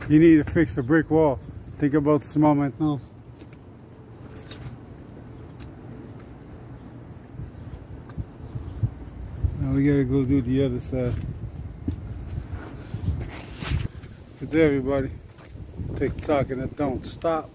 You need to fix the brick wall. Think about the small maintenant. Now we gotta go do the other side. Good day, everybody. TikTok and it don't stop.